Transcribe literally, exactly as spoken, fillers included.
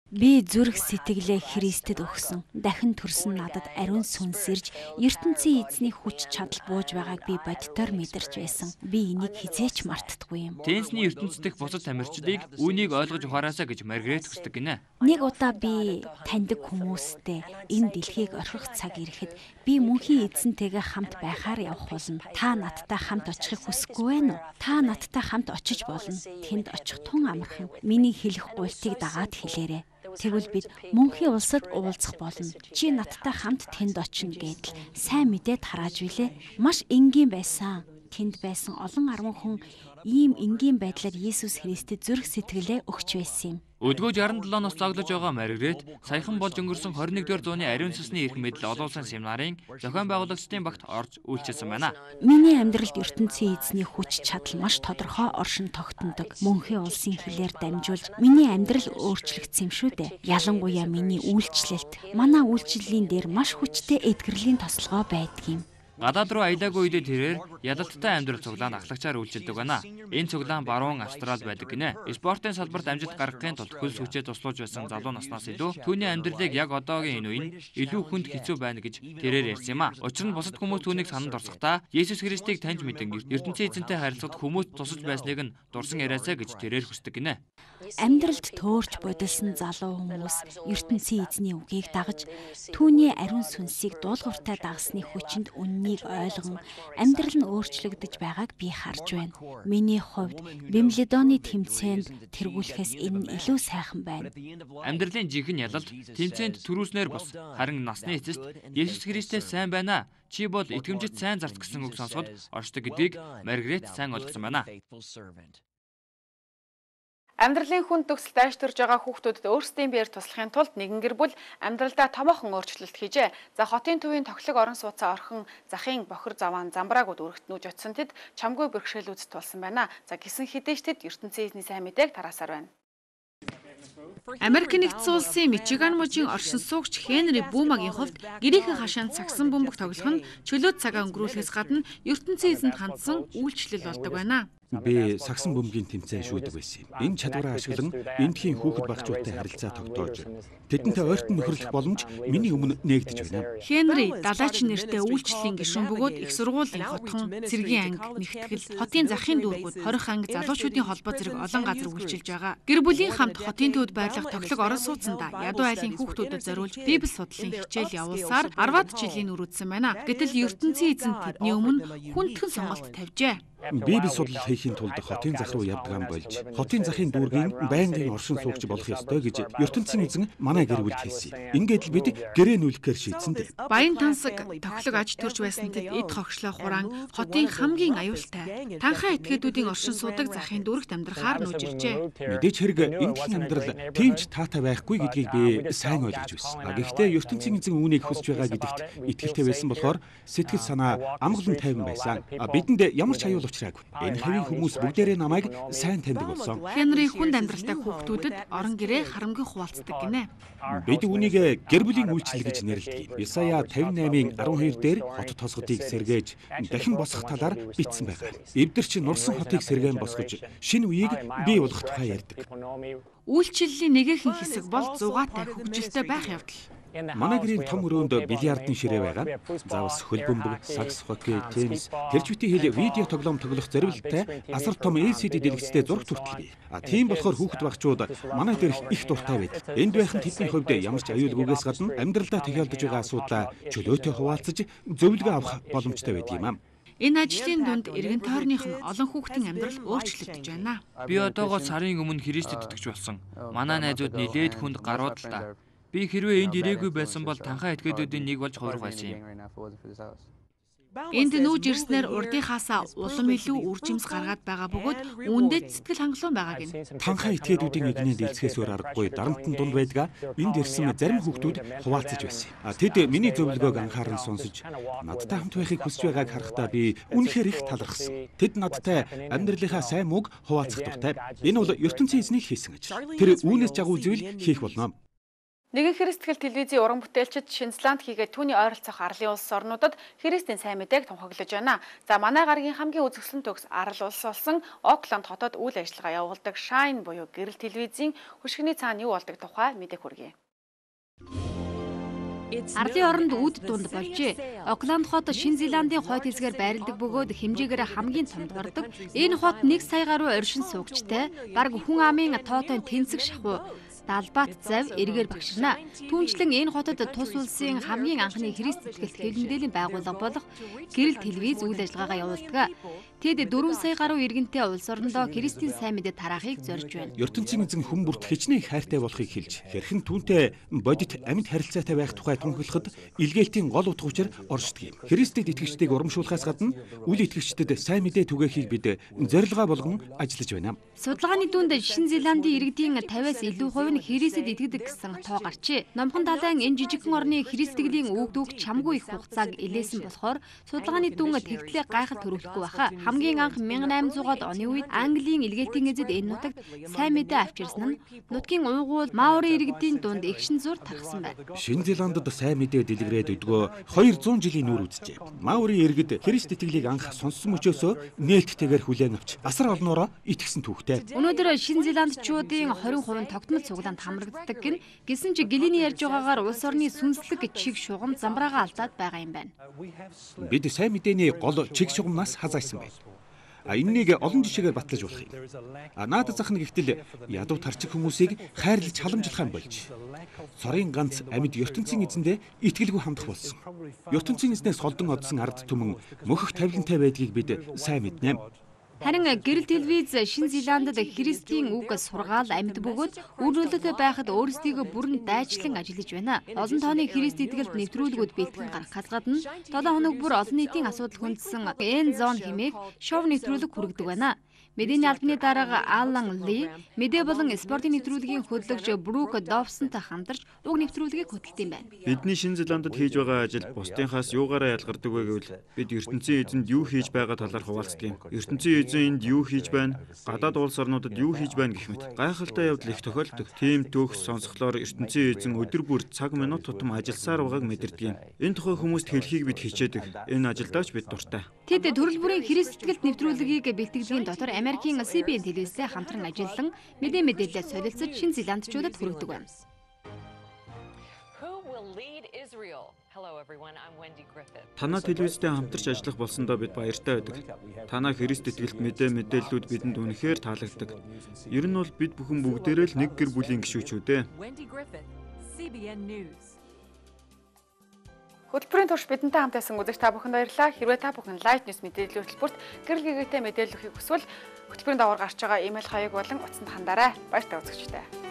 Би зүрх сэтгэлээ Христэд өгсөн. Дахин төрсөн надад ариун сүнс ирж, ертөнцийн эзний хүч чадал бууж байгааг би боддоор мэдэрч байсан. Би энийг хизээч мартдаггүй юм. Тенсний ертөнцийн бусад тамирчдыг үүнийг ойлгож ухаараасаа гэж Маргарет хүсдэг гинэ. Нэг удаа би таньдаг хүмүүстэй энэ дэлхийг орхих цаг ирэхэд би мөнхийн эзэнтэйгээ хамт байхаар явах болно. Та надтай хамт очихыг хүсэхгүй байна уу? Та надтай хамт очиж болно. Тэнд очих тун амархан. Миний хэлэх гуйлтыг дагаад хэлээрэй. Тэгвэл бид мөнхийн улсад уулзах болно. Чи надтай хамт тэнд очино гэдэл сайн мэдээд харааж билээ. Маш энгийн байсан. Тэнд байсан олон арван хүн ийм энгийн байдлаар Есүс Христэд зүрх сэтгэлээ өгч байсан юм. Өдгөө шестьдесят seven нас цоглож байгаа Маргарет саяхан болж өнгөрсөн twenty first зууны ариун сүнсний эрх мэдэл олуулсан семинарын зохион байгуулагчдын багт орж үйлчилсэн байна. Миний амьдралд ертөнцийн эзний хүч чадал маш тодорхой оршин тогтнодог. Мөнхийн улсын хилээр дамжуулж миний амьдрал өөрчлөгдсөн юм шүү дээ. Ялангуяа миний үйлчлэлт, манай үйлчлэлийн дээр маш хүчтэй эдгэрлийн тослогоо байдгийм. Гадаад руу аялаагүй үедээ тэрээр ядалттай амьдрал цуглаан ахлагчаар үйлчилдэг байна. Энэ цуглаан баруун Австрал байдаг гинэ. Спортын салбарт амжилт гаргахын тулд хөлс хүчээ туслуулж байсан залуу наснаас илүү түүний амьдралыг яг одоогийн энэ үеийн илүү хүнд хэцүү байна гэж тэрээр ярьсан юм а. Учир нь бусад хүмүүс түүнийг сананд орсохдоо Есүс Христийг таньж мэдэн ертөнцийн эзэнтэй харилцагт хүмүүс тусалж байсныг нь дурсан яриасаа гэж тэрээр хүсдэг гинэ. Амьдралд төөрч бодилсан залуу хүмүүс ертөнцийн эзний үгийг дагаж түүний ариун сүнсийг дуулууртай дагсны хүчинд үннийг ойлгон амьдрал нь өөрчлөгдөж байгааг би харж байна. Миний хувьд Бимледоны тэмцээнд тэргүүлэхээс энэ нь илүү сайхан байна. Амьдралын жинхэнэ ялалт тэмцээнд төрүүлснээр бос харин насны эцэст Есүс Христээс сайн байна. Чи бол итгэмжит сайн зарц гэсэн үг сонсоход оршдог гэдгийг Маргарет сайн ойлгосон байна. Амьдралын хүнд төгсөлд айштурж байгаа хүүхдүүдэд өөрсдийн биеэр туслахын тулд нэгэн гэр бүл амьдралдаа томоохон өөрчлөлт хийжээ. За хотын төвийн тоглог орон сууцаа орхон захын бохир заваан замбраагууд өргөтнүүж очсон тэд чамгүй бэрхшээлүүд тулсан байна. За гисэн хідээчтэд ертөнцийн эзний сайн мэдээг тараасаар байна. Америк нэгдсэн улсын Мичиган мужийн оршин суугч Хенри Бумагийн хувьд гэрийнхэн хашаанд сагсан бөмбөг тоглох нь чөлөөт цагаа өнгөрүүлэхээс гадна ертөнцийн эзэнд хандсан үйлчлэл болдог байна. Би сагсан бөмбөгийн тэмцээн шүүдэг байсан юм. Энэ чадвараа ашиглан эндхийн хүүхэд багчуудтай харилцаа тогтоож тэдэнтэй ойртон нөхөрлөх боломж миний өмнө нээгдэж байна. Хенри далайч нэртэй үйлчлэлийн гишүүн бөгөөд их сургуулийн хотхон, цэргийн анги, нэгтгэл, хотын захын дүүргүүд, хорих анги, залуучуудын холбоо зэрэг олон газар үйлчилж байгаа. Гэр бүлийн хамт хотын төвд байрлах тоглог орон сууцанда ядуу айлын хүүхдүүдэд зориулж Библи судлалын хичээл явуулсаар арваад жилийн үрүүдсэн байна. Гэтэл ертөнцийн эзэн тэдний өмнө хүндхэн сонголт тавьжээ. Библи судлал хийхийн тулд хотын зах руу явдгаан болж хотын захын дүүргийн байнгын оршин суугч болох ёстой гэж ертөнцийн эзэн манай гэр бүлд хэлсэн. Ингээд л бид гэрээ нүүлэхээр шийдсэн дээ. Баян тансаг тоглог аж төрж байсан тэд эд хогшлоо хураан хотын хамгийн аюултай танхаа этгээдүүдийн оршин суудаг захын дүүрэгт амьдрахаар нүүж иржээ. Мэдээж хэрэг эндхийн амьдрал тиймч таатай байхгүй гэдгийг би сайн ойлгож байсан. Гэхдээ ертөнцийн эзэн үүнийг хүсэж байгаа гэдэгт итгэлтэй байсан болохоор сэтгэл санаа амгалан тайван байсан. Бидэнд ямар ч аюул учраагүй. Энэ хэвийн хүмүүс бүгдээрээ намайг сайн таньдаг болсон. Хенри хүнд амьдралтай хүүхдүүдэд орон гэрээ харамгүй хуваалцдаг гинэ. Бид үүнийг гэр бүлийн үйлчлэл гэж нэрлэдэг. Исая fifty-eight twelve дээр хот тосгодыг сэргээж дахин босох талаар бичсэн байгаа. Эвдэрч нурсан хотыг сэргээн босгож шинэ үеийг бий болгох тухай ярьдаг. Үйлчлэлийн нэгэн хэсэг бол зугаатай хөгжилтэй байх явдал. Манай гэрийн том өрөөнд бильярдын ширээ байгаа. Завс, хөл бөмбөг, сакс, хоккей, теннис, хэлжбитийн хэл видео тоглоом тоглох зорилттой асар том эл си ди дэлгэцтэй зураг хүртэл бий. А тийм болохоор хүүхэд багчууд манай дээрх их дуртай байдаг. Энд байх нь тэдний хувьд ямар ч аюулгүйгээс гадна амьдралдаа тохиолдож байгаа асуудлаа чөлөөтэй хуваалцаж зөвлөгөө авах боломжтой байдаг юм аа. Энэ ажлын дунд эргэн тойрных нь олон хүүхдийн амьдрал өөрчлөгдөж байна. Би одоогоо сарын өмнө Христэд итгэж болсон. Манай найзууд нилээд хүнд гарууд л та. Би хэрвээ энд ирээгүй байсан бол танхаа этгээдүүдийн нэг болж хувирах байсан юм. Энд нүүж ирснээр урдынхаасаа улам илүү үржимс гаргаад байгаа бөгөөд үүндээ сэтгэл хангалуун байгаа гин. Танхаа этгээдүүдийн нэгний дэлцгээс өөр аргагүй дарамтн дунд байдгаа энд ирсэн зарим хүүхдүүд хуваалцаж байсан. А тэд миний зөвлөгөөг анхааран сонсож надтай хамт байхыг хүсэж байгааг харахтаа би үнэхээр их талархсан. Тэд надтай амьдралынхаа сайн мууг хуваалцах дуртай. Энэ бол ертөнцийн эзний хийсэн ажил. Тэр үүнээс жагуу зүйл хийх болно. Нэгэн Христтгэл телевизийн уран бүтээлчид Шинзланд хийгээд түүний ойролцоох арлын улс орнуудад Христийн сайн мэдээг тунхаглаж байна. За манай гарагийн хамгийн үзэсгэлэн төгс арал улс болсон Окланд хотод үйл ажиллагаа явуулдаг Shine буюу гэрэл телевизийн хөшгөний цаана юу болдог тухай мэдээг хүргэе. Арлын оронд үд дунд болжээ. Окланд хот Шинэ Зеландын хойд хэсгээр байрладаг бөгөөд хэмжээгээр хамгийн томд гардаг. Энэ хот нэг сая гаруй оршин суугчтай, бараг хүн амын тоотой тэнцэг шахуу Далбаат зав эргээр багширна. Түүнчлэн энэ хотод тус улсын хамгийн анхны Христ итгэлт хэвлэл мэдээллийн байгууллага болох гэрэл телевиз үйл ажиллагаагаа явуулдаг. Тэд дөрвөн сая гаруй иргэнтэй улс орондоо Христийн сайн мэдээ тараахыг зорж байна. ертөнцийн эзэн хүн бүрт хичнээн их хайртай болохыг хэлж, хэрхэн түүнтэй бодит амьд харилцаатай байх тухай тунхаглахад илгээлтийн гол утга учир оршдог юм. Христэд итгэгчдийг урамшуулахаас гадна үл итгэгчдэд сайн мэдээ түгээхийг бид зорилгоо болгон ажиллаж байна. Судалгааны дүнд Шинэ Зеландын иргэдийн тавиас илүү хувь нь Христэд итгэдэг гэсэн тоо гарчээ. Номхон далайн энэ жижигхэн орны христтгэлийн үгдүүг чамгүй их хугацааг илээсэн болохоор судалгааны дүн тэгтлээ гайхал төрүүлэхгүй байхаа. Хамгийн анх мянга найман зуугаад оны үед Английн илгээлийн эзэд энэ нутагт сайн мэдээ авчирсан нь нутгийн уйгуул Маори иргэдийн дунд эгшин зур тархсан байна. Шинэ Зеландд сайн мэдээ дэлгэрээд өдгөө хоёр зуун жилийн нүүр үзжээ. Маори иргэд Христ итгэлийг анх сонссон мөчөөсөө нээлттэйгээр хүлээн авч асар олноороо итгэсэн түүхтэй. Өнөөдөр Шинэ Зеландчуудын двадцать хувь нь тогтмол цуглаанд хамрагддаг гин гэсэн чи гэлиний ярьж байгаагаар улс орны сүнслэг чиг шугам замбраагаа алдаад байгаа юм байна. Бид сайн мэдээний гол чиг шугамнаас хазаасан байна. А энэнийг олон жишээгээр батлаж болох юм. А наад зах нь гэхдээ ядуу тарчиг хүмүүсийг хайрлаж халамжлах юм болж. Цорын ганц амьд ертөнцийн эзэндээ итгэлгүй хамдах болсон. ертөнцийн эзнээс холдон одсон ард түмэн мөхөх тавилантай байдгийг бид сайн мэднэ. Харин гэрэл телевиз Шинэ Зеландд Христийн үг сургаал амьд бөгөөд өөрөөлөлтөй байхад өөрсдийгөө бүрэн дайчлан ажиллаж байна. Олон тооны Христ итгэлд нэвтрүүлгүүд бэлтгэн гаргахаас гадна долоо хоног бүр олон нийтийн асуудал хүндсэн Эн зон хэмээх шоу нэвтрүүлэг хүргэдэг байна. Мэдээний албаны дарга Алан Ли, мэдээ болон спортын нэвтрүүлгийн хөтлөгч Брук Добсонтой хамтарч уг нэвтрүүлгийг хөтэлт юм байна. Бидний Шинэ Зеландд хийж байгаа ажил бусдынхаас юугаараа ялгардаг вэ гэвэл бид ертөнцийн эзэнд юу хийж байгаа талаар хуваалцдаг юм. ертөнцийн эзэн энд юу хийж байна, гадаад улс орнуудад юу хийж байна гэх мэт гайхалтай явдал их тохиолддог. Тийм төгс сонсголоор ертөнцийн эзэн өдөр бүр цаг минут тутам ажилласаар байгааг мэдэрдэг юм. Энэ тухай хүмүүст хэлхийг бид хичээдэг. Энэ ажилдаач бид дуртай. Тэд төрөл бүрийн Христ итгэлт нэвтрүүлгийг бэлтгэдгийн дотор Америкийн си би эн телевизтэй хамтран ажиллан мэдээ мэдээлэлд солилцож Шинэ Зеландчуудад хүргэдэг байна. Танаа телевизтэй хамтарч ажиллах болсондоо бид баяртай байдаг. Танаа Христ итгэлт мэдээ мэдээллүүд бидэнд үнэхээр таалагддаг. Ер нь бол бид бүхэн бүгдээрээ л нэг гэр бүлийн гишүүчүүд ээ. Хөтөлбөрийн турш бидэнтэй хамт байсан үзэгч та бүхэнд баярлалаа. Хэрвээ та бүхэн Light News мэдээллийн хөтөлбөрт гэрэл гэгээтэй мэдээлэл өгөхийг хүсвэл хөтөлбөрийн даваар гарч байгаа имэйл хаяг болон утасанд хандаарай. Баяртай үзэгчтэй.